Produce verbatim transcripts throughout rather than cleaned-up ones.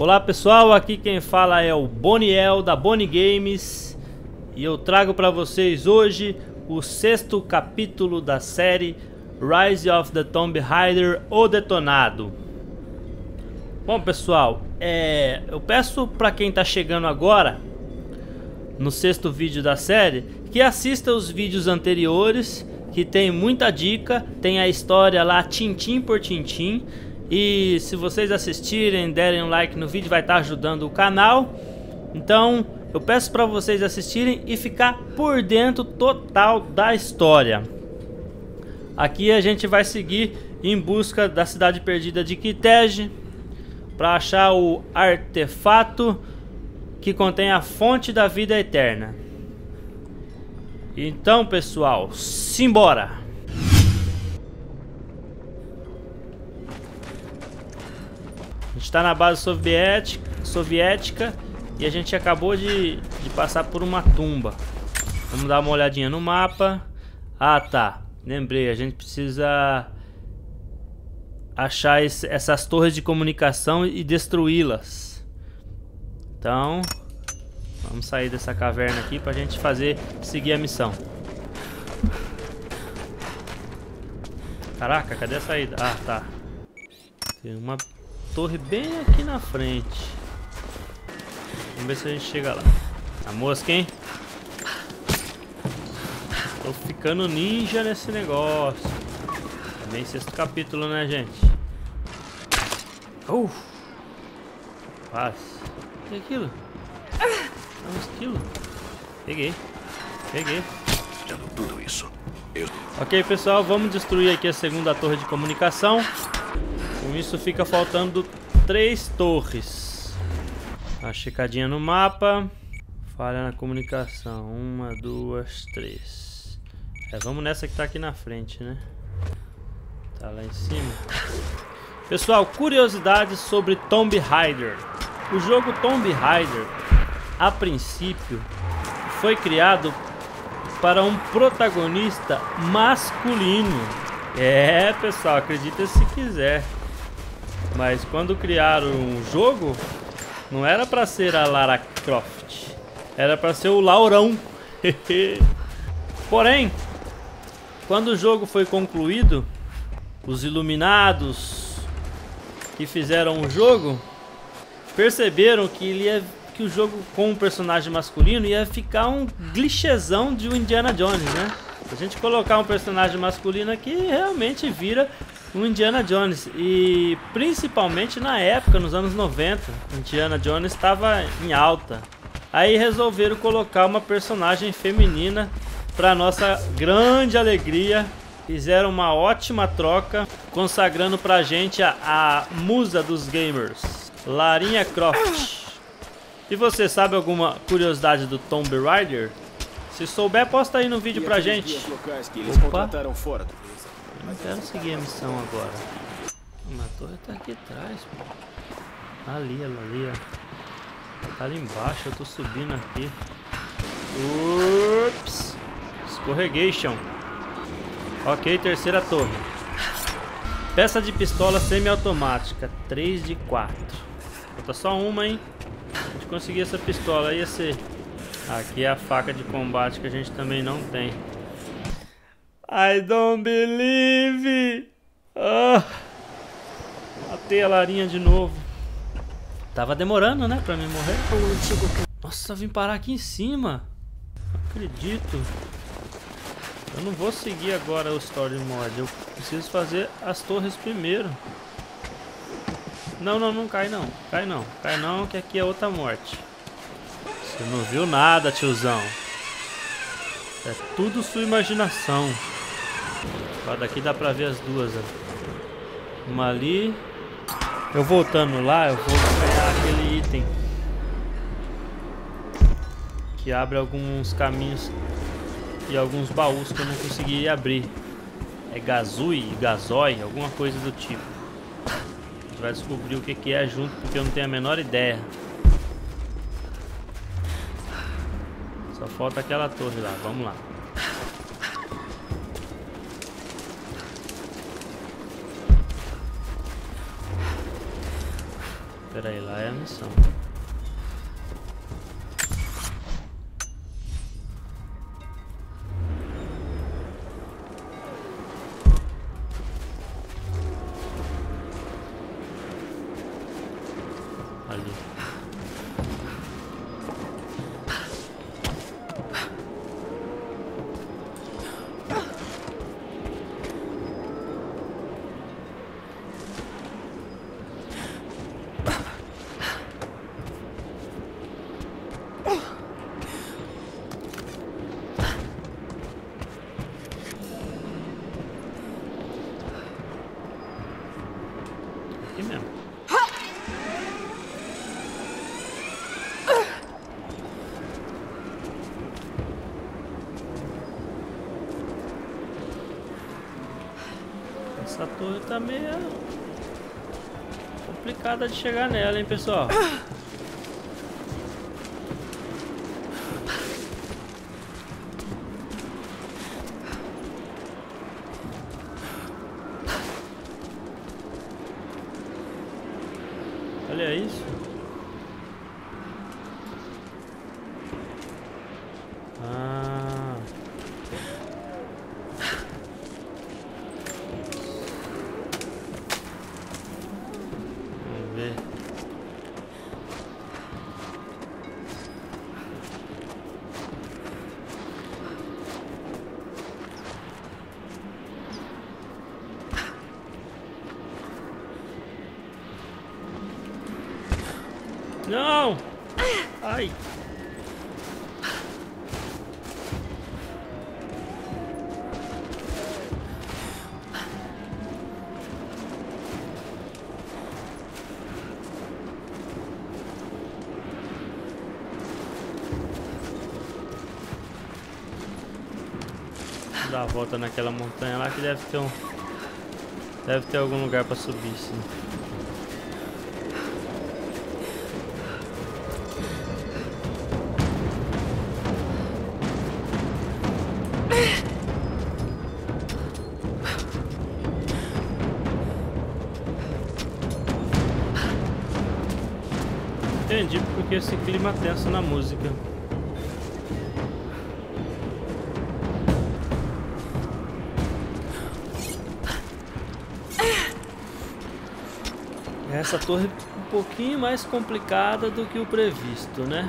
Olá pessoal, aqui quem fala é o Boniel da Boni Games e eu trago para vocês hoje o sexto capítulo da série Rise of the Tomb Raider: O Detonado. Bom pessoal, é, eu peço para quem está chegando agora no sexto vídeo da série que assista os vídeos anteriores, que tem muita dica, tem a história lá tintim por tintim. E se vocês assistirem, derem um like no vídeo, vai estar ajudando o canal. Então eu peço para vocês assistirem e ficar por dentro total da história. Aqui a gente vai seguir em busca da cidade perdida de Kitej para achar o artefato que contém a fonte da vida eterna. Então pessoal, simbora! A gente está na base soviética, soviética e a gente acabou de, de passar por uma tumba. Vamos dar uma olhadinha no mapa. Ah tá, lembrei, a gente precisa achar esse, essas torres de comunicação e destruí-las. Então vamos sair dessa caverna aqui para a gente fazer, seguir a missão. Caraca, cadê a saída? Ah tá, tem uma torre bem aqui na frente. Vamos ver se a gente chega lá. A mosca, hein? Tô ficando ninja nesse negócio. Também sexto capítulo, né, gente? Uh! Quase. O que é aquilo? É um esquilo. Peguei. Peguei. Tudo isso. Eu... Ok, pessoal, vamos destruir aqui a segunda torre de comunicação. Com isso fica faltando três torres. Uma checadinha no mapa. Falha na comunicação. Uma, duas, três. É, vamos nessa que tá aqui na frente, né? Tá lá em cima. Pessoal, curiosidades sobre Tomb Raider. O jogo Tomb Raider, a princípio, foi criado para um protagonista masculino. É, pessoal, acredita se quiser. Mas quando criaram o jogo, não era para ser a Lara Croft, era para ser o Laurão. Porém, quando o jogo foi concluído, os iluminados que fizeram o jogo perceberam que, ele ia, que o jogo com um personagem masculino ia ficar um clichêzão de um Indiana Jones, né? Se a gente colocar um personagem masculino aqui, realmente vira um Indiana Jones. E principalmente na época, nos anos noventa, Indiana Jones estava em alta. Aí resolveram colocar uma personagem feminina. Para nossa grande alegria, fizeram uma ótima troca, consagrando pra gente a, a musa dos gamers, Larinha Croft. E você sabe alguma curiosidade do Tomb Raider? Se souber, posta aí no vídeo pra gente. Opa! Não quero seguir a missão agora. Uma torre tá aqui atrás, pô. Ali, ela ali, ó. Tá ali embaixo, eu tô subindo aqui. Ups! Escorregation. Ok, terceira torre. Peça de pistola semiautomática. três de quatro. Falta só uma, hein? Se a gente conseguir essa pistola, ia ser... Aqui é a faca de combate que a gente também não tem. I don't believe. Ah, matei a Larinha de novo. Tava demorando, né, pra mim morrer. Nossa, vim parar aqui em cima. Não acredito. Eu não vou seguir agora o Story Mod. Eu preciso fazer as torres primeiro. Não, não, não cai não. Cai não. Cai não, que aqui é outra morte. Você não viu nada, tiozão. É tudo sua imaginação. Ó, daqui dá pra ver as duas, ó. Uma ali. Eu voltando lá, eu vou ganhar aquele item que abre alguns caminhos e alguns baús que eu não consegui abrir. É Gazui, Gazói, alguma coisa do tipo. A gente vai descobrir o que que é junto, porque eu não tenho a menor ideia. Só falta aquela torre lá, vamos lá. Pera aí, lá é a missão. Ali. Aqui mesmo. Essa torre tá meio complicada de chegar nela, hein, pessoal? Olha isso. Ah. Vamos ver. Não! Ai! Vou dar a volta naquela montanha lá que deve ter um... Deve ter algum lugar pra subir, sim. Entendi porque esse clima tenso na música. Essa torre é um pouquinho mais complicada do que o previsto, né?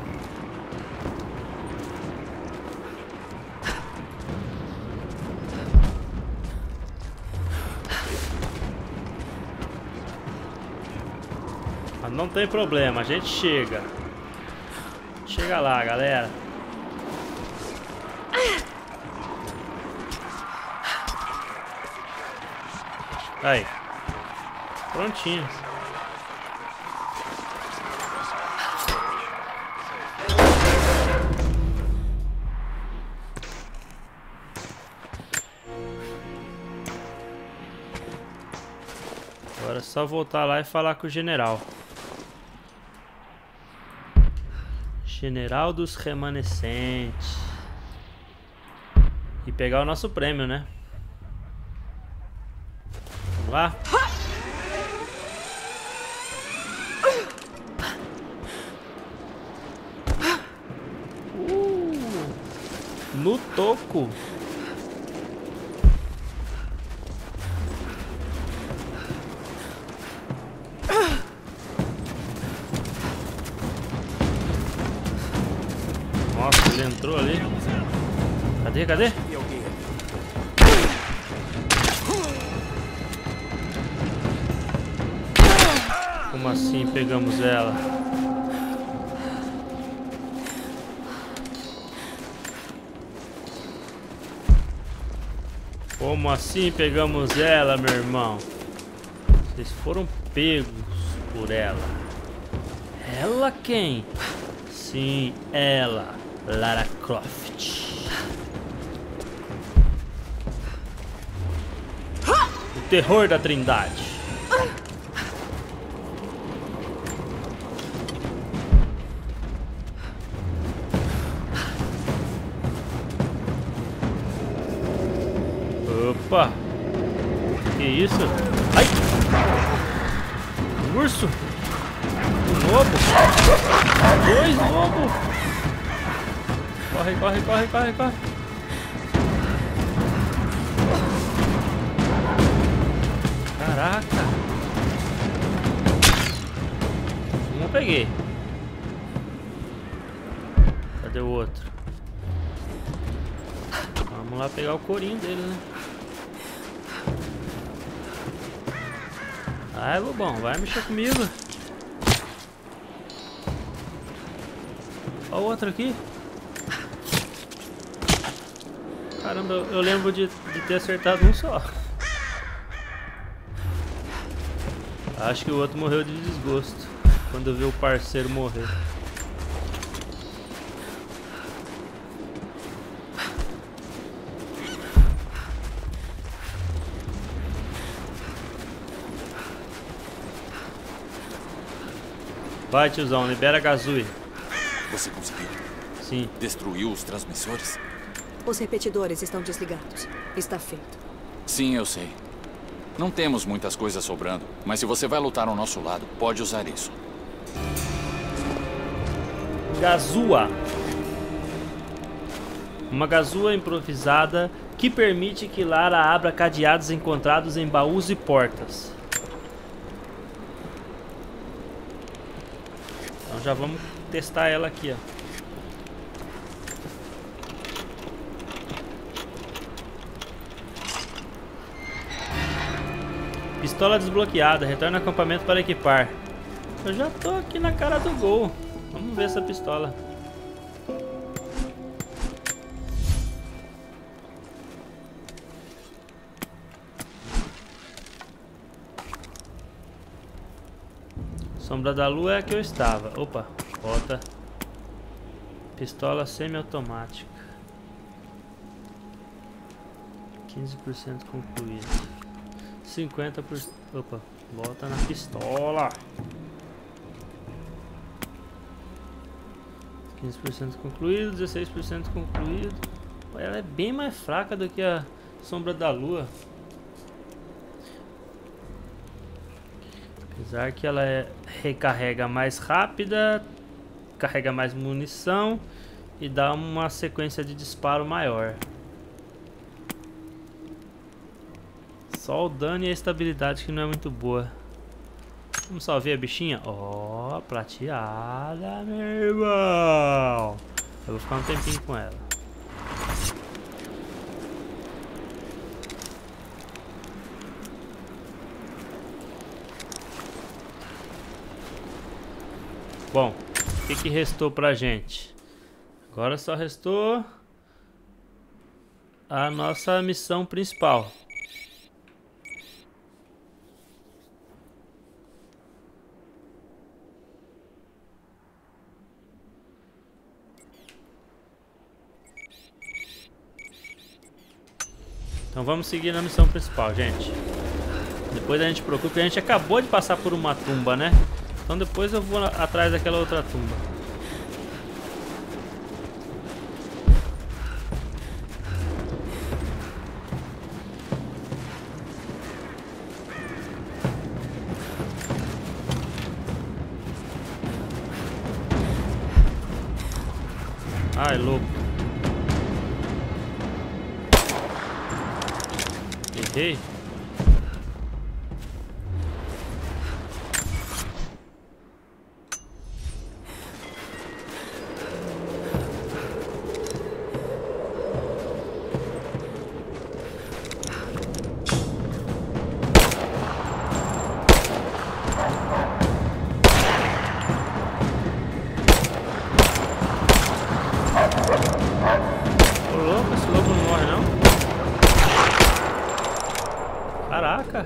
Mas não tem problema, a gente chega. Chega lá, galera. Aí. Prontinho. Agora é só voltar lá e falar com o general. General dos remanescentes. E pegar o nosso prêmio, né? Vamos lá? Uh, no toco. Nossa, ele entrou ali. Cadê, cadê? Como assim pegamos ela? Como assim pegamos ela, meu irmão? Vocês foram pegos por ela. Ela quem? Sim, ela. Lara Croft. O terror da Trindade. Opa! Que isso? Ai! Um urso! lobo? Dois lobos! Corre, corre, corre, corre, corre! Caraca! Um eu peguei. Cadê o outro? Vamos lá pegar o corinho dele, né? Ai, lobão, vai mexer comigo. Olha o outro aqui. Caramba, eu, eu lembro de, de ter acertado um só. Acho que o outro morreu de desgosto quando eu vi o parceiro morrer. Vai, tiozão, libera a Gazooie. Você conseguiu? Sim. Destruiu os transmissores? Os repetidores estão desligados. Está feito. Sim, eu sei. Não temos muitas coisas sobrando, mas se você vai lutar ao nosso lado, pode usar isso. Gazua. Uma gazua improvisada que permite que Lara abra cadeados encontrados em baús e portas. Então já vamos testar ela aqui, ó. Pistola desbloqueada, retorna ao acampamento para equipar. Eu já tô aqui na cara do gol. Vamos ver essa pistola. Sombra da Lua é a que eu estava. Opa, volta. Pistola semiautomática. quinze por cento concluído. cinquenta por cento. Opa, volta na pistola. quinze por cento concluído, dezesseis por cento concluído. Ela é bem mais fraca do que a Sombra da Lua. Apesar que ela é, recarrega mais rápida, carrega mais munição e dá uma sequência de disparo maior. Só o dano e a estabilidade que não é muito boa. Vamos só ver a bichinha. Ó, oh, prateada, meu irmão. Eu vou ficar um tempinho com ela. Bom, o que que restou pra gente? Agora só restou a nossa missão principal. Então vamos seguir na missão principal, gente. Depois a gente procura, porque a gente acabou de passar por uma tumba, né? Então depois eu vou atrás daquela outra tumba. Ai, louco. Errei. Ô louco, esse lobo não morre não? Caraca!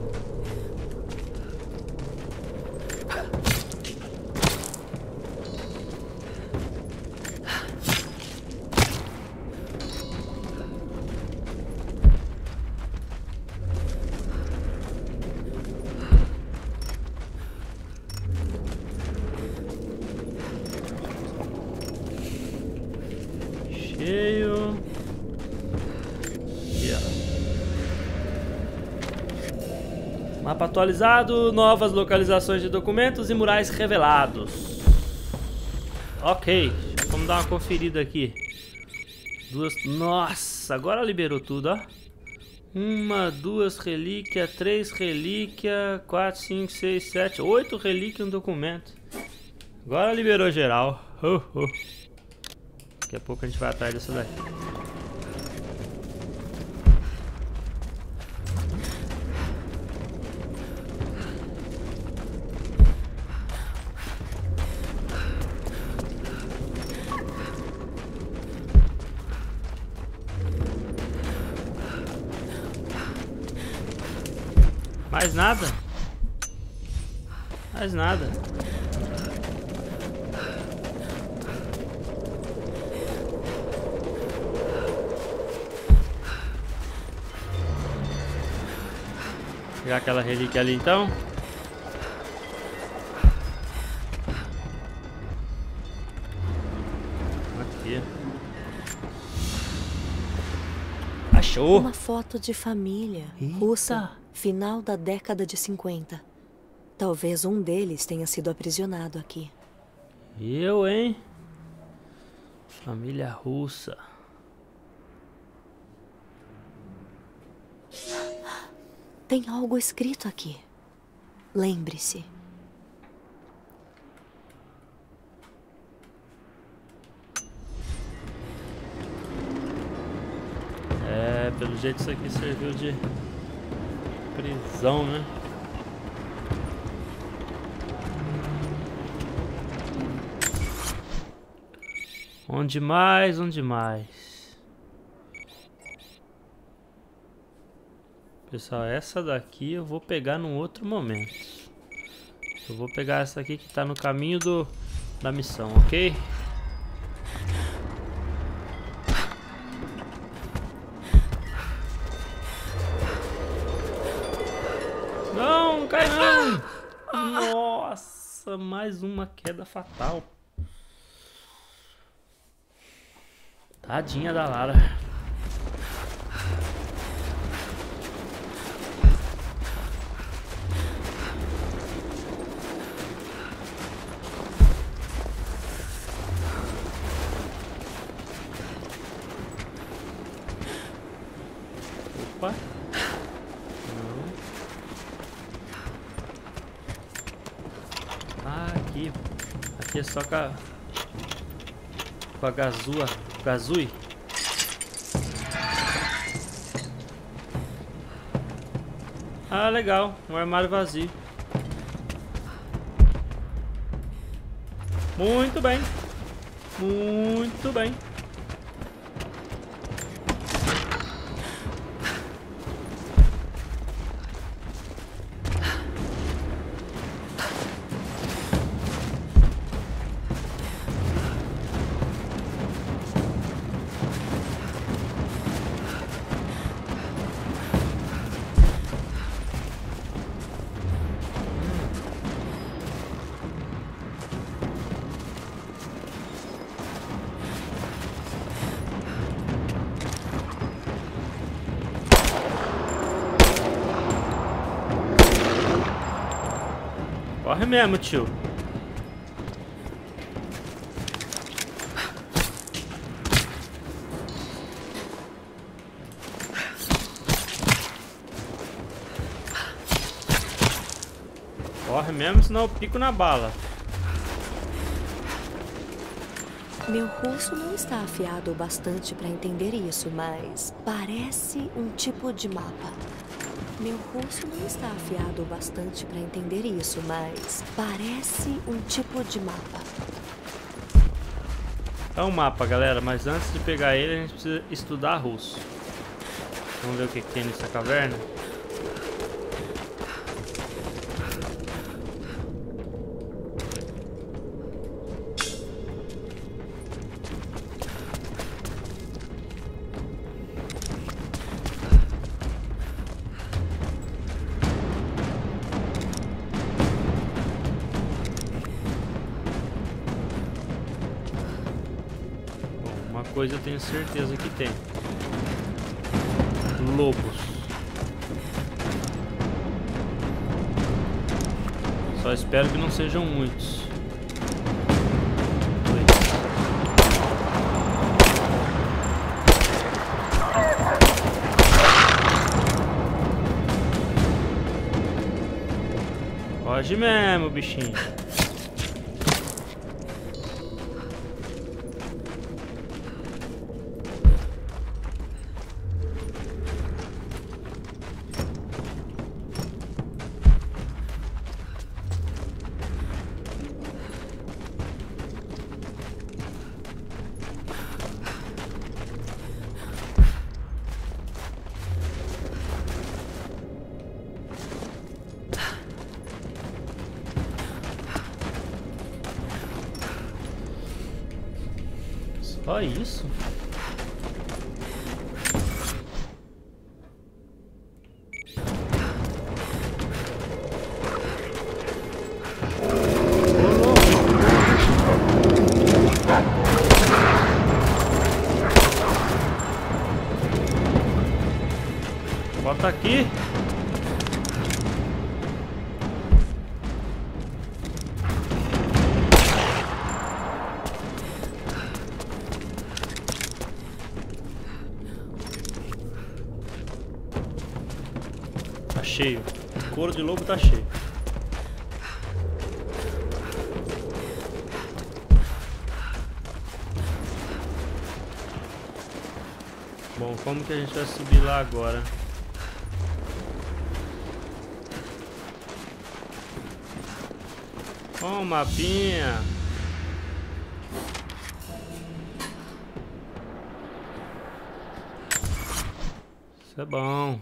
Cheio. E ó. Mapa atualizado, novas localizações de documentos e murais revelados. Ok, vamos dar uma conferida aqui. Duas... Nossa, agora liberou tudo, ó. Uma, duas relíquias, três relíquias, quatro, cinco, seis, sete, oito relíquias no documento. Agora liberou geral. Uh, uh. Daqui a pouco a gente vai atrás dessa daqui. Mais nada? Mais nada. Pegar aquela relíquia ali então. Aqui. Achou! Uma foto de família. Eita. Russa. Final da década de cinquenta. Talvez um deles tenha sido aprisionado aqui. Eu, hein? Família russa. Tem algo escrito aqui. Lembre-se. É, pelo jeito isso aqui serviu de prisão, né? Onde mais? Onde mais? Pessoal, essa daqui eu vou pegar num outro momento. Eu vou pegar essa aqui que tá no caminho do, da missão, ok? Não, não cai não! Nossa, mais uma queda fatal. Tadinha da Lara. Opa. Ah, aqui. Aqui é só com a... Com a Gazua. Gazui. Ah, legal. Um armário vazio. Muito bem. Muito bem. Corre mesmo, tio. Corre mesmo, senão eu pico na bala. Meu russo não está afiado o bastante para entender isso, mas parece um tipo de mapa. Meu russo não está afiado o bastante para entender isso, mas parece um tipo de mapa. É um mapa, galera, mas antes de pegar ele, a gente precisa estudar russo. Vamos ver o que tem nessa caverna. Coisa eu tenho certeza que tem. Lobos. Só espero que não sejam muitos. Pode mesmo, bichinho. Só isso? Bota aqui. Tá cheio. O couro de lobo tá cheio. Bom, como que a gente vai subir lá agora? Ó, oh, mapinha. Isso é bom.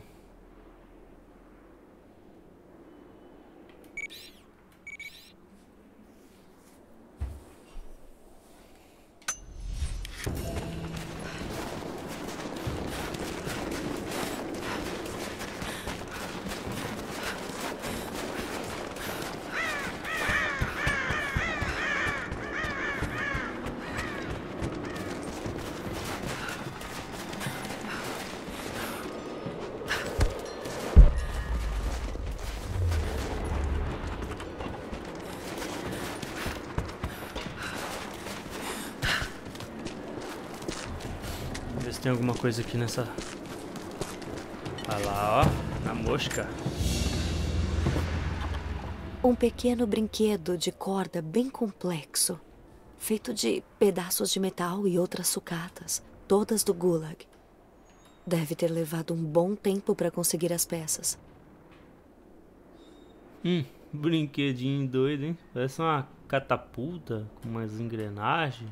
Tem alguma coisa aqui nessa... Olha lá, ó, a mosca. Um pequeno brinquedo de corda bem complexo, feito de pedaços de metal e outras sucatas, todas do Gulag. Deve ter levado um bom tempo para conseguir as peças. Hum, brinquedinho doido, hein? Parece uma catapulta com umas engrenagens.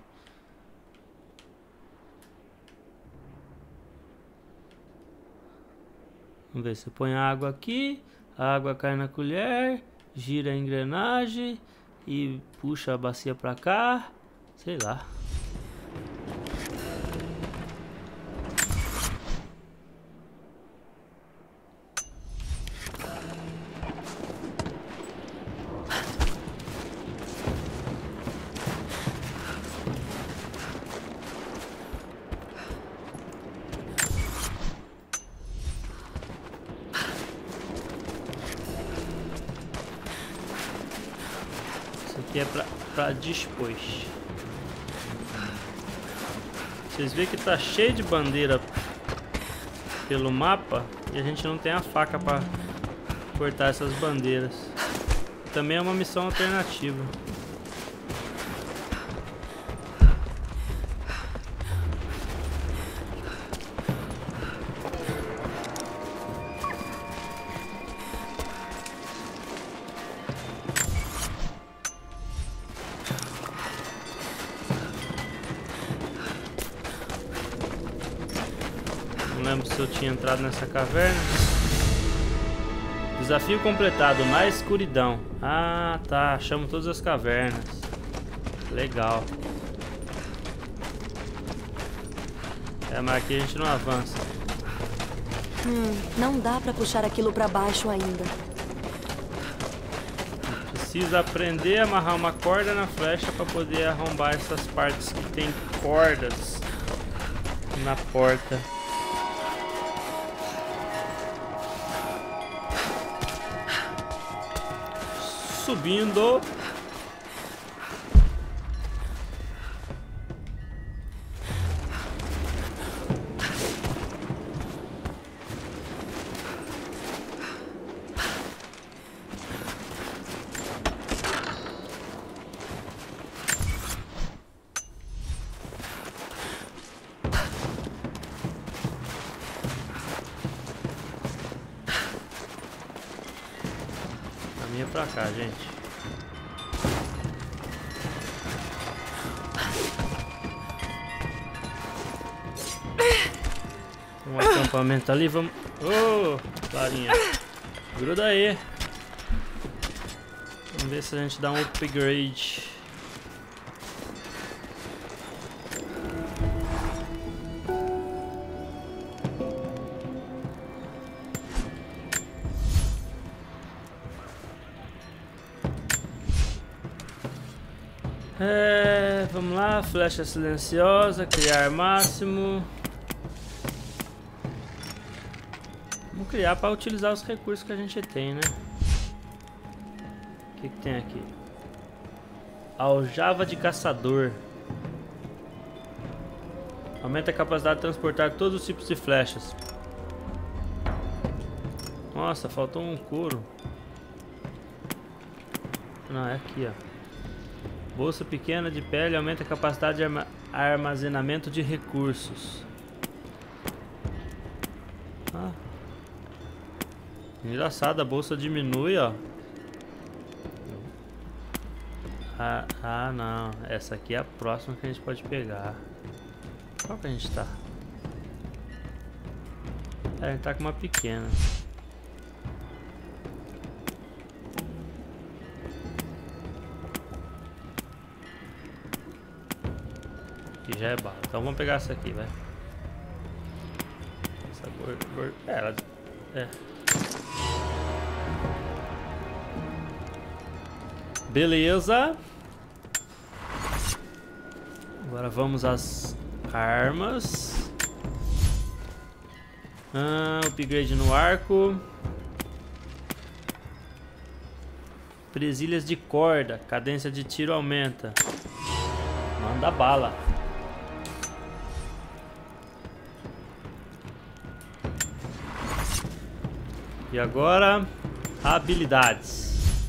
Vamos ver, você põe a água aqui, a água cai na colher, gira a engrenagem e puxa a bacia pra cá, sei lá. Que é pra, pra depois. Vocês veem que tá cheio de bandeira pelo mapa e a gente não tem a faca pra cortar essas bandeiras. Também é uma missão alternativa. Não lembro se eu tinha entrado nessa caverna. Desafio completado, mais escuridão. Ah, tá. Achamos todas as cavernas. Legal. É, mas aqui a gente não avança. Hum, não dá pra puxar aquilo pra baixo ainda. Precisa aprender a amarrar uma corda na flecha pra poder arrombar essas partes que tem cordas na porta. subindo. Caminha pra cá, gente. Um acampamento ali, vamos... Ô, oh, Clarinha. Gruda aí. Vamos ver se a gente dá um upgrade. É, vamos lá, flecha silenciosa, criar máximo. Vamos criar para utilizar os recursos que a gente tem, né? O que, que tem aqui? Aljava de caçador. Aumenta a capacidade de transportar todos os tipos de flechas. Nossa, faltou um couro. Não, é aqui, ó. Bolsa pequena de pele aumenta a capacidade de arma armazenamento de recursos. Ah. Engraçado, a bolsa diminui, ó. Ah, ah, não. Essa aqui é a próxima que a gente pode pegar. Qual que a gente tá? É, a gente tá com uma pequena. Que já é bala. Então vamos pegar essa aqui, vai. Essa cor, cor... É, ela... É. Beleza. Agora vamos às armas. Ah, upgrade no arco. Presilhas de corda. Cadência de tiro aumenta. Manda bala. E agora, habilidades.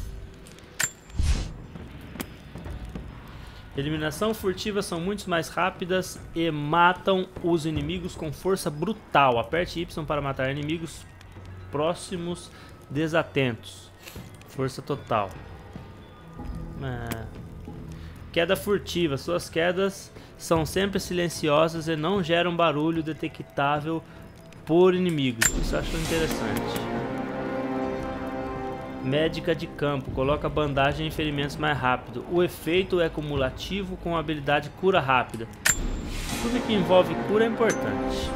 Eliminação furtiva são muito mais rápidas e matam os inimigos com força brutal. Aperte Y para matar inimigos próximos desatentos. Força total. É. Queda furtiva. Suas quedas são sempre silenciosas e não geram barulho detectável por inimigos. Isso eu acho interessante. Médica de campo, coloca bandagem em ferimentos mais rápido. O efeito é cumulativo com a habilidade cura rápida. Tudo que envolve cura é importante.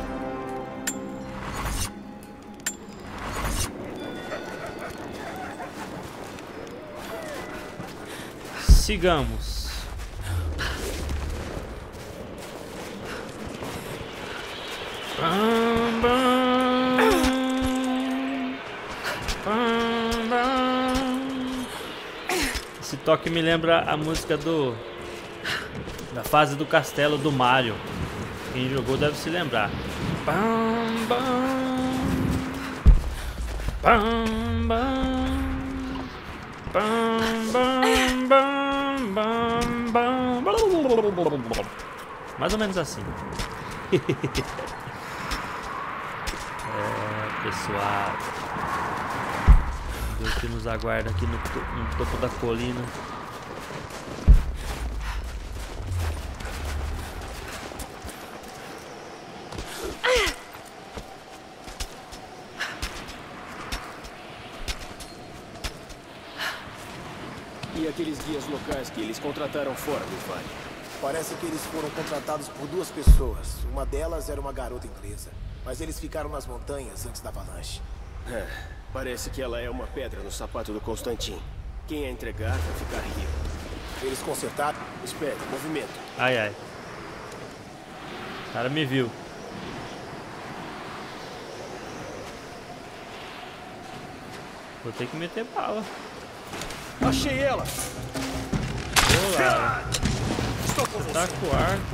Sigamos. Bam, bam, bam, bam. Esse toque me lembra a música do da fase do castelo do Mario. Quem jogou deve se lembrar. Bam, bam, bam, bam, bam, bam, bam, bam, bam. Mais ou menos assim. É, pessoal, Deus que nos aguarda aqui no, to no topo da colina. E aqueles guias locais que eles contrataram fora do vale? Parece que eles foram contratados por duas pessoas. Uma delas era uma garota inglesa. Mas eles ficaram nas montanhas antes da avalanche. É, parece que ela é uma pedra no sapato do Constantin. Quem a entregar vai ficar rico. Eles consertaram? Espere, movimento. Ai, ai. O cara me viu. Vou ter que meter bala. Achei ela! Olá. Estou com você! Tá com o arco.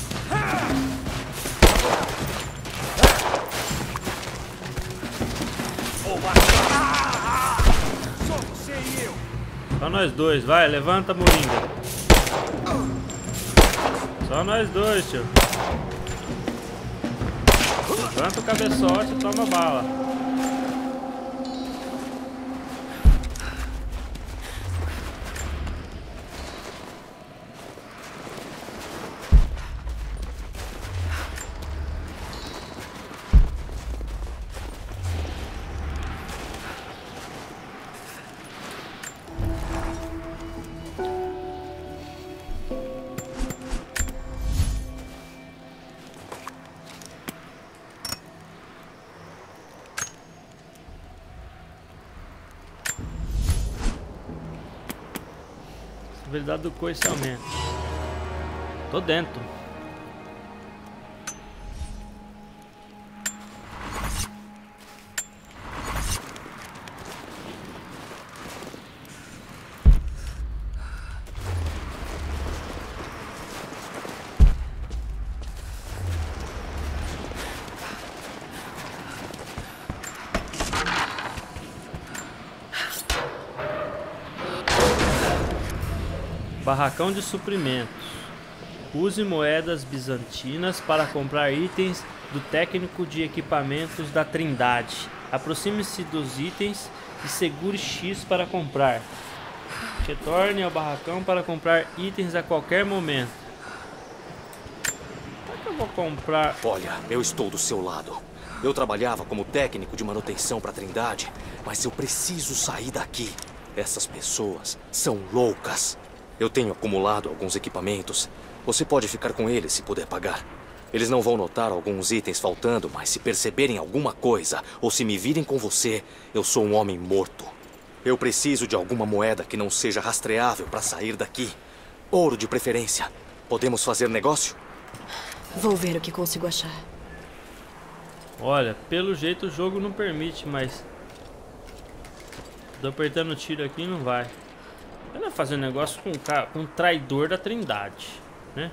Só você e eu! Só nós dois, vai, levanta a moringa. Só nós dois, tio. Levanta o cabeçote e toma bala. Habilidade do coice aumenta. Tô dentro. Barracão de suprimentos. Use moedas bizantinas para comprar itens do técnico de equipamentos da Trindade. Aproxime-se dos itens e segure X para comprar. Retorne ao barracão para comprar itens a qualquer momento. Como é que eu vou comprar? Olha, eu estou do seu lado. Eu trabalhava como técnico de manutenção para a Trindade, mas eu preciso sair daqui. Essas pessoas são loucas. Eu tenho acumulado alguns equipamentos. Você pode ficar com eles se puder pagar. Eles não vão notar alguns itens faltando, mas se perceberem alguma coisa ou se me virem com você, eu sou um homem morto. Eu preciso de alguma moeda que não seja rastreável para sair daqui. Ouro de preferência. Podemos fazer negócio? Vou ver o que consigo achar. Olha, pelo jeito o jogo não permite, mas... Tô apertando o tiro aqui e não vai. Eu não ia fazer negócio com um, cara, com um traidor da Trindade, né?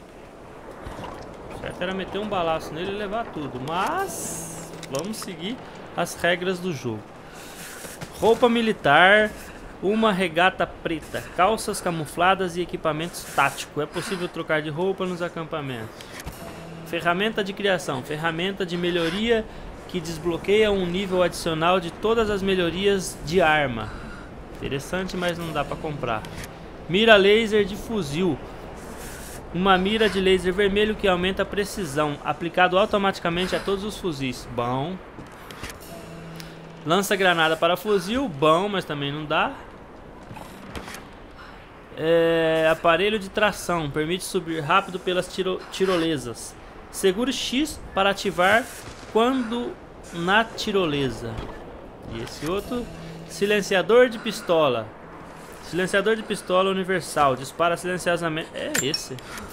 O certo era meter um balaço nele e levar tudo. Mas vamos seguir as regras do jogo. Roupa militar, uma regata preta, calças camufladas e equipamentos táticos. É possível trocar de roupa nos acampamentos. Ferramenta de criação, ferramenta de melhoria que desbloqueia um nível adicional de todas as melhorias de arma. Interessante, mas não dá pra comprar. Mira laser de fuzil. Uma mira de laser vermelho que aumenta a precisão, aplicado automaticamente a todos os fuzis. Bom. Lança granada para fuzil. Bom, mas também não dá. É, aparelho de tração. Permite subir rápido pelas tiro, tirolesas. Segure X para ativar quando na tirolesa. E esse outro... Silenciador de pistola. Silenciador de pistola universal. Dispara silenciosamente. É esse.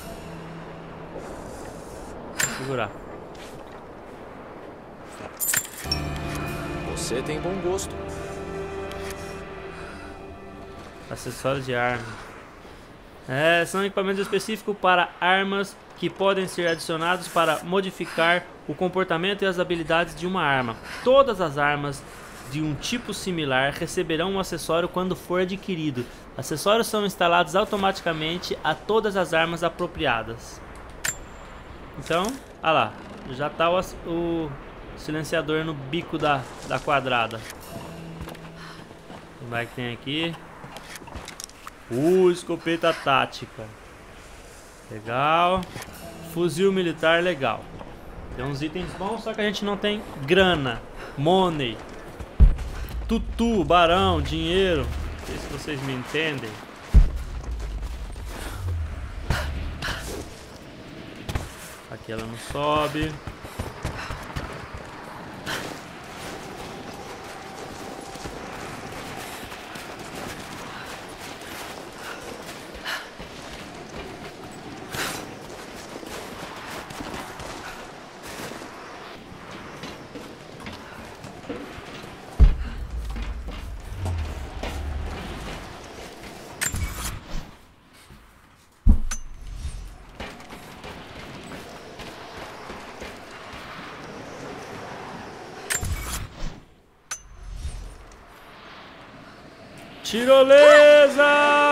Vou segurar. Você tem bom gosto. Acessório de arma. É, são equipamentos específicos para armas que podem ser adicionados para modificar o comportamento e as habilidades de uma arma. Todas as armas de um tipo similar receberão um acessório quando for adquirido. Acessórios são instalados automaticamente a todas as armas apropriadas. Então, olha lá, já está o, o silenciador no bico da, da quadrada. O que tem aqui? Uh, escopeta tática. Legal. Fuzil militar, legal. Tem uns itens bons, só que a gente não tem grana, money. Tutu, barão, dinheiro. Não sei se vocês me entendem. Aqui ela não sobe. Tirolesa!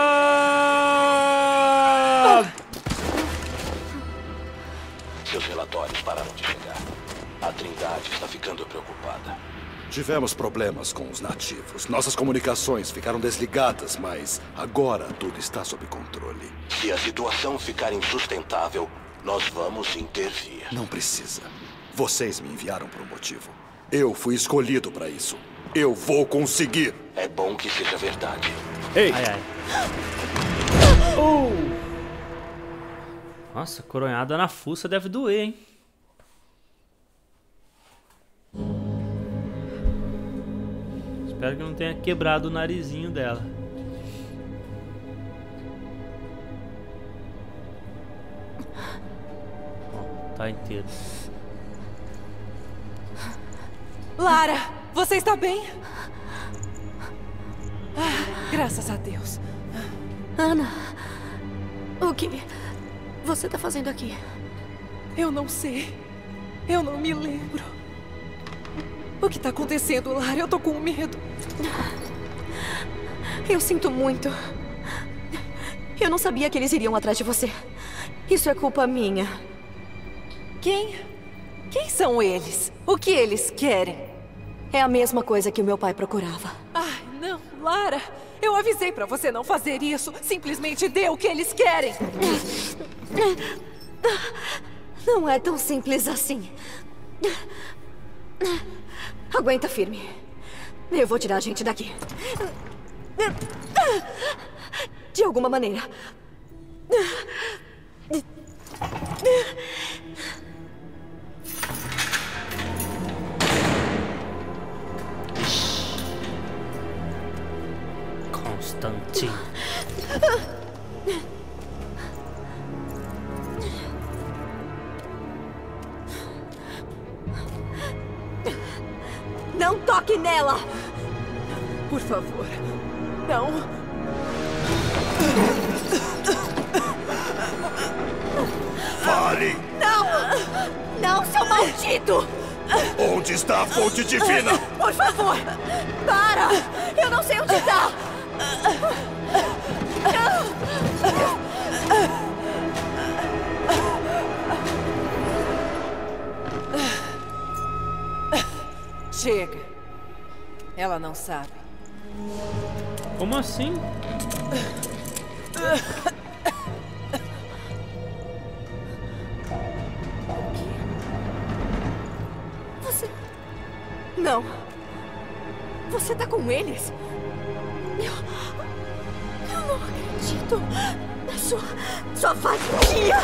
Seus relatórios pararam de chegar. A Trindade está ficando preocupada. Tivemos problemas com os nativos. Nossas comunicações ficaram desligadas, mas agora tudo está sob controle. Se a situação ficar insustentável, nós vamos intervir. Não precisa. Vocês me enviaram por um motivo. Eu fui escolhido para isso. Eu vou conseguir. É bom que seja verdade. Ei! Ai, ai. Uh! Nossa, coronhada na fuça deve doer, hein? Espero que não tenha quebrado o narizinho dela. Ó, tá inteiro. Lara, você está bem? Ah, graças a Deus. Ana, o que você está fazendo aqui? Eu não sei. Eu não me lembro. O que está acontecendo, Lara? Eu tô com medo. Eu sinto muito. Eu não sabia que eles iriam atrás de você. Isso é culpa minha. Quem? Quem são eles? O que eles querem? É a mesma coisa que o meu pai procurava. Ai, não, Lara. Eu avisei pra você não fazer isso. Simplesmente dê o que eles querem. Não é tão simples assim. Aguenta firme. Eu vou tirar a gente daqui. De alguma maneira. Constantine. Não toque nela! Por favor, não. Fale! Não! Não, seu maldito! Onde está a fonte divina? Por favor! Para! Eu não sei onde está! Chega. Ela não sabe. Como assim? Você... Não. Você tá com eles? Eu... Eu não acredito. Na sua... Sua vadia!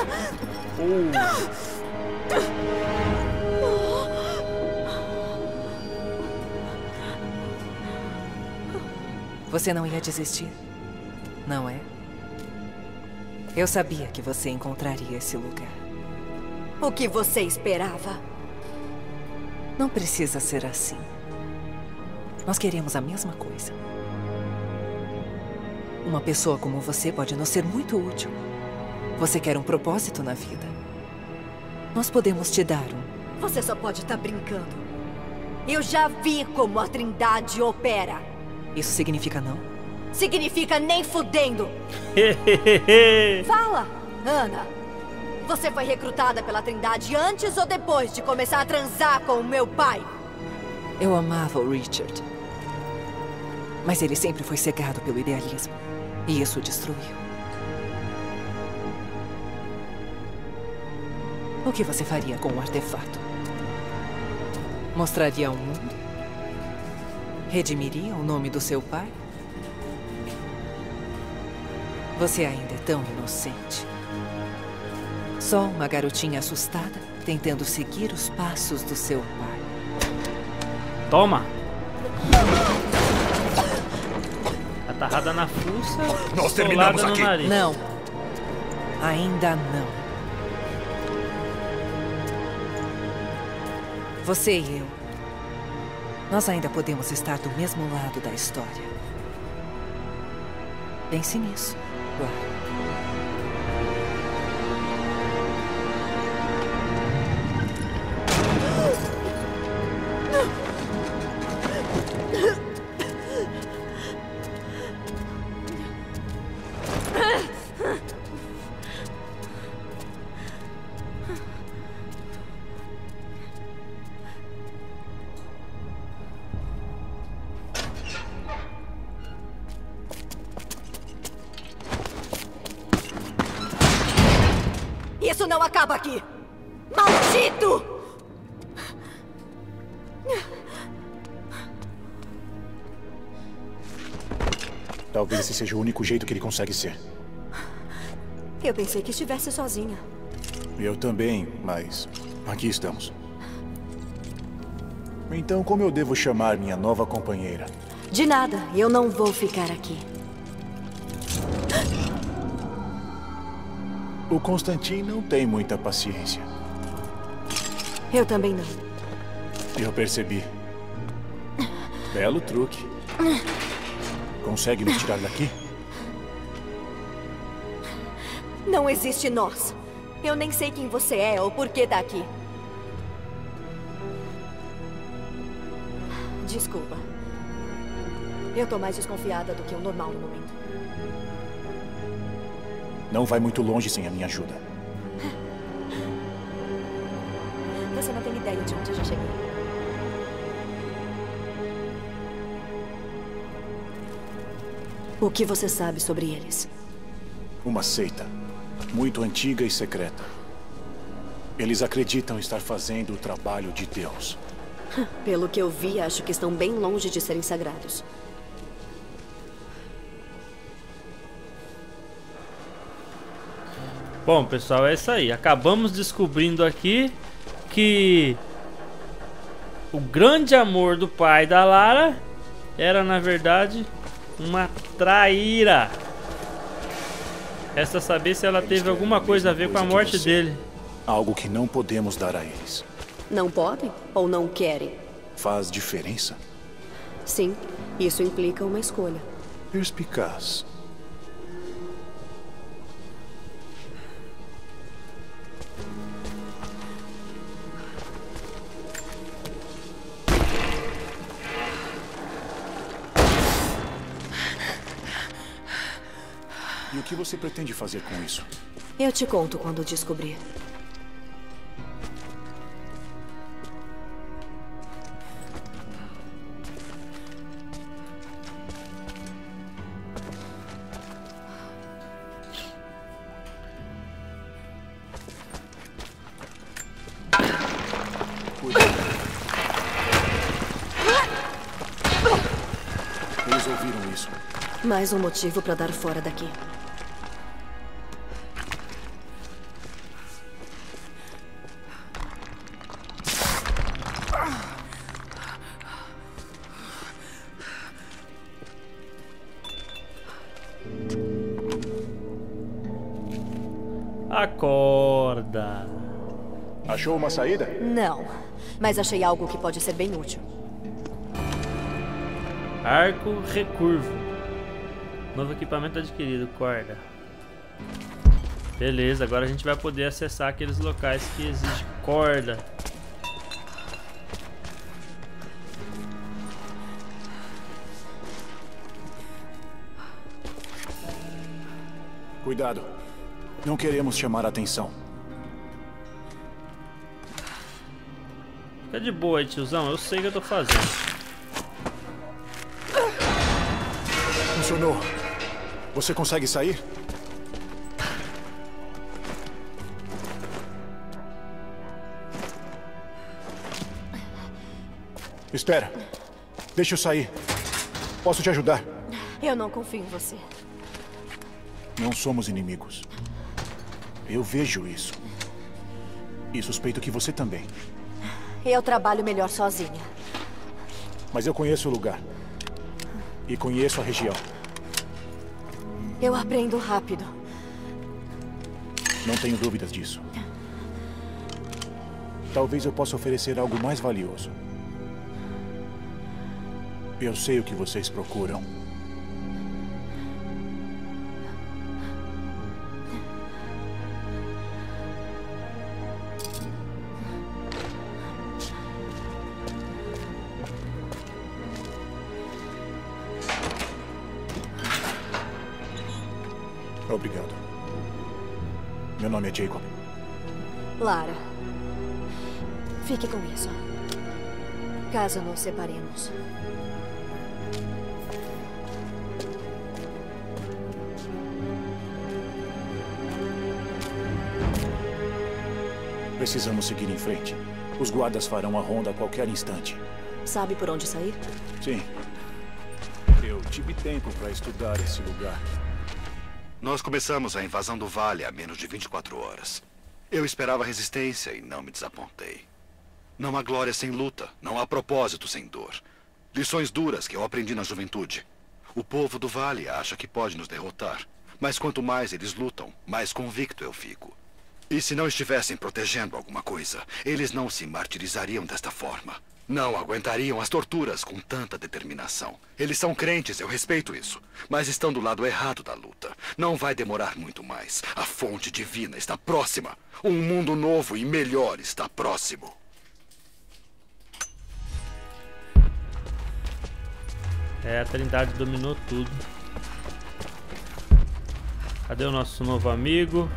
Você não ia desistir, não é? Eu sabia que você encontraria esse lugar. O que você esperava? Não precisa ser assim. Nós queremos a mesma coisa. Uma pessoa como você pode nos ser muito útil. Você quer um propósito na vida. Nós podemos te dar um. Você só pode estar brincando. Eu já vi como a Trindade opera. Isso significa não? Significa nem fudendo. Fala, Ana. Você foi recrutada pela Trindade antes ou depois de começar a transar com o meu pai? Eu amava o Richard. Mas ele sempre foi cegado pelo idealismo. E isso o destruiu. O que você faria com o artefato? Mostraria ao mundo? Redimiria o nome do seu pai? Você ainda é tão inocente. Só uma garotinha assustada, tentando seguir os passos do seu pai. Toma! Atarrada na fuça, Nós terminamos solada no aqui. nariz. Não. Ainda não. Você e eu. Nós ainda podemos estar do mesmo lado da história. Pense nisso, claro. estava aqui! Maldito! Talvez esse seja o único jeito que ele consegue ser. Eu pensei que estivesse sozinha. Eu também, mas aqui estamos. Então, como eu devo chamar minha nova companheira? De nada, eu não vou ficar aqui. O Constantin não tem muita paciência. Eu também não. Eu percebi. Belo truque. Consegue nos tirar daqui? Não existe nós. Eu nem sei quem você é ou por que tá aqui. Desculpa. Eu tô mais desconfiada do que o normal no momento. Não vai muito longe sem a minha ajuda. Você não tem ideia de onde eu já cheguei. O que você sabe sobre eles? Uma seita. Muito antiga e secreta. Eles acreditam estar fazendo o trabalho de Deus. Pelo que eu vi, acho que estão bem longe de serem sagrados. Bom, pessoal, é isso aí. Acabamos descobrindo aqui que o grande amor do pai da Lara era, na verdade, uma traíra. Resta saber se ela teve alguma coisa a ver com a morte dele. Algo que não podemos dar a eles. Não podem ou não querem? Faz diferença? Sim, isso implica uma escolha. Perspicaz. E o que você pretende fazer com isso? Eu te conto quando descobrir. Eles ouviram isso. Mais um motivo para dar fora daqui. Acorda. Achou uma saída? Não, mas achei algo que pode ser bem útil. Arco recurvo. Novo equipamento adquirido, corda. Beleza, agora a gente vai poder acessar aqueles locais que exigem corda. Cuidado. Não queremos chamar a atenção. Fica de boa aí, tiozão. Eu sei o que eu tô fazendo. Funcionou. Você consegue sair? Espera. Deixa eu sair. Posso te ajudar? Eu não confio em você. Não somos inimigos. Eu vejo isso. E suspeito que você também. Eu trabalho melhor sozinha. Mas eu conheço o lugar. E conheço a região. Eu aprendo rápido. Não tenho dúvidas disso. Talvez eu possa oferecer algo mais valioso. Eu sei o que vocês procuram. Obrigado. Meu nome é Jacob. Lara, fique com isso. Caso nos separemos. Precisamos seguir em frente. Os guardas farão a ronda a qualquer instante. Sabe por onde sair? Sim. Eu tive tempo para estudar esse lugar. Nós começamos a invasão do vale há menos de vinte e quatro horas. Eu esperava resistência e não me desapontei. Não há glória sem luta, não há propósito sem dor. Lições duras que eu aprendi na juventude. O povo do vale acha que pode nos derrotar, mas quanto mais eles lutam, mais convicto eu fico. E se não estivessem protegendo alguma coisa, eles não se martirizariam desta forma. Não aguentariam as torturas com tanta determinação. Eles são crentes, eu respeito isso. Mas estão do lado errado da luta. Não vai demorar muito mais. A fonte divina está próxima. Um mundo novo e melhor está próximo. É, a Trindade dominou tudo. Cadê o nosso novo amigo?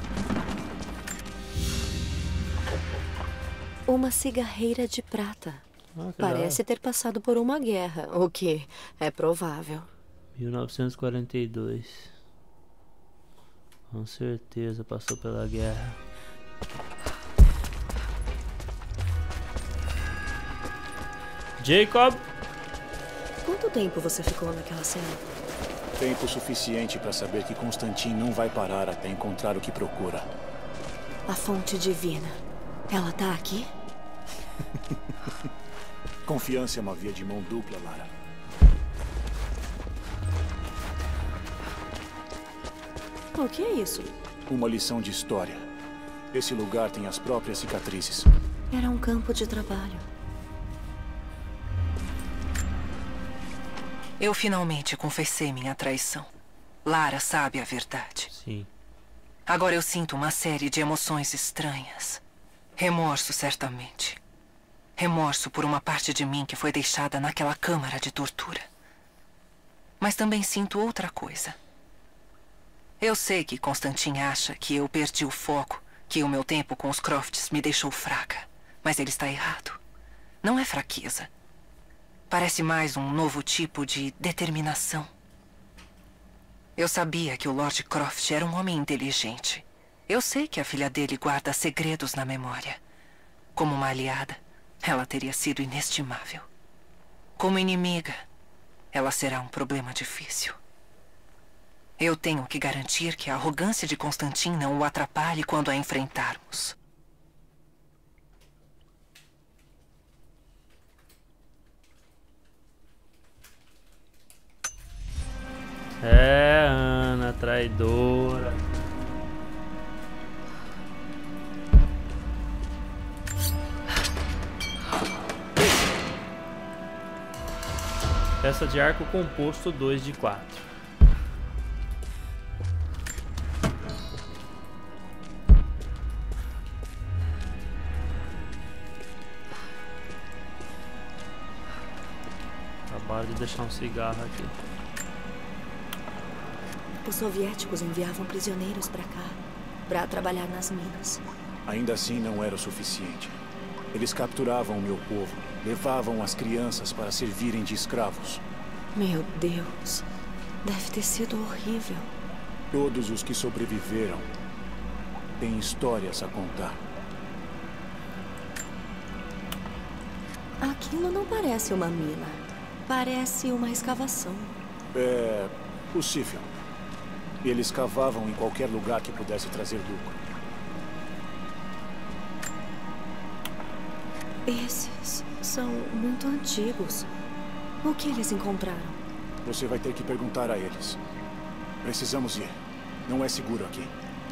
Uma cigarreira de prata. Ah, Parece ter passado por uma guerra, o que é provável. mil novecentos e quarenta e dois. Com certeza passou pela guerra. Jacob! Quanto tempo você ficou naquela cena? Tempo suficiente para saber que Constantin não vai parar até encontrar o que procura. A fonte divina. Ela tá aqui? Confiança é uma via de mão dupla, Lara. O que é isso? Uma lição de história. Esse lugar tem as próprias cicatrizes. Era um campo de trabalho. Eu finalmente confessei minha traição. Lara sabe a verdade. Sim. Agora eu sinto uma série de emoções estranhas. Remorso, certamente. Remorso por uma parte de mim que foi deixada naquela câmara de tortura. Mas também sinto outra coisa. Eu sei que Constantin acha que eu perdi o foco, que o meu tempo com os Crofts me deixou fraca. Mas ele está errado. Não é fraqueza. Parece mais um novo tipo de determinação. Eu sabia que o Lord Croft era um homem inteligente. Eu sei que a filha dele guarda segredos na memória. Como uma aliada, ela teria sido inestimável. Como inimiga, ela será um problema difícil. Eu tenho que garantir que a arrogância de Constantin não o atrapalhe quando a enfrentarmos. É, Ana, traidora. Peça de arco composto dois de quatro. Acabaram de deixar um cigarro aqui. Os soviéticos enviavam prisioneiros pra cá, pra trabalhar nas minas. Ainda assim não era o suficiente. Eles capturavam o meu povo, levavam as crianças para servirem de escravos. Meu Deus, deve ter sido horrível. Todos os que sobreviveram têm histórias a contar. Aquilo não parece uma mina. Parece uma escavação. É possível. Eles cavavam em qualquer lugar que pudesse trazer lucro. Esses são muito antigos. O que eles encontraram? Você vai ter que perguntar a eles. Precisamos ir. Não é seguro aqui.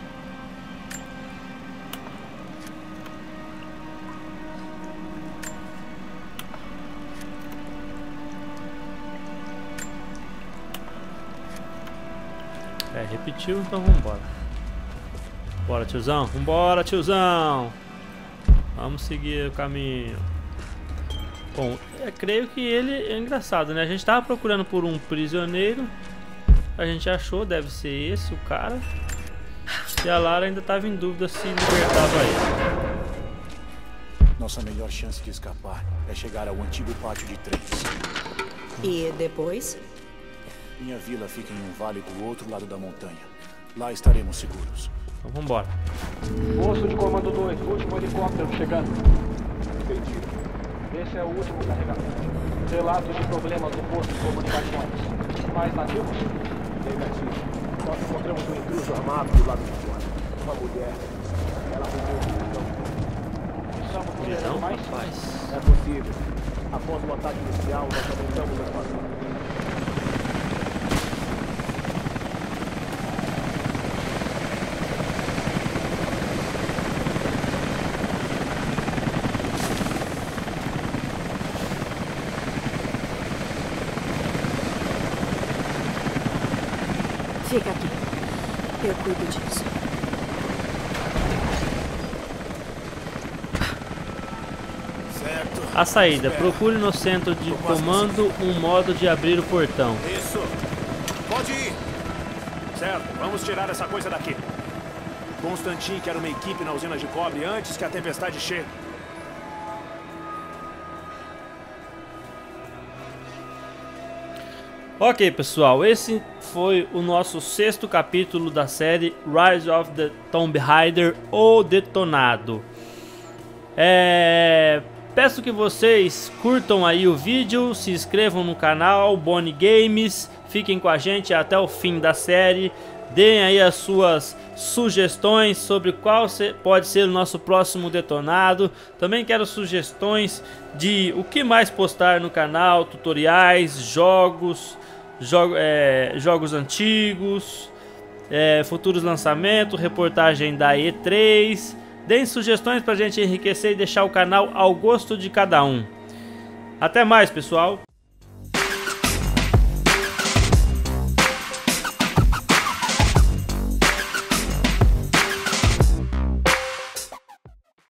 É, repetiu, então vambora. Bora, tiozão. Vambora, tiozão. Vamos seguir o caminho. Bom, eu creio que ele é engraçado, né? A gente tava procurando por um prisioneiro. A gente achou, deve ser esse o cara. E a Lara ainda tava em dúvida se libertava ele. Nossa melhor chance de escapar é chegar ao antigo pátio de trens. E depois? Minha vila fica em um vale do outro lado da montanha. Lá estaremos seguros. Então vambora. Posto de comando dois, último helicóptero chegando. Entendido. Esse é o último carregamento. Relatos de problemas no posto de comunicações. Mais nativos? Negativo. Nós encontramos um intruso armado do lado de fora. Uma mulher. Ela roubou o visão. Precisamos de Visão, mais? rapaz. É possível. Após o ataque inicial, nós aumentamos a vazão. Fica aqui. Eu cuido disso. Certo. A saída. Procure no centro de comando um modo de abrir o portão. Isso. Pode ir. Certo, vamos tirar essa coisa daqui. Constantin quer uma equipe na usina de cobre antes que a tempestade chegue. Ok, pessoal, esse foi o nosso sexto capítulo da série Rise of the Tomb Raider ou Detonado. É... Peço que vocês curtam aí o vídeo, se inscrevam no canal Bonnie Games, fiquem com a gente até o fim da série, deem aí as suas sugestões sobre qual pode ser o nosso próximo detonado. Também quero sugestões de o que mais postar no canal, tutoriais, jogos, jogo, é, jogos antigos, é, futuros lançamentos, reportagem da E três. Deem sugestões pra gente enriquecer e deixar o canal ao gosto de cada um. Até mais, pessoal!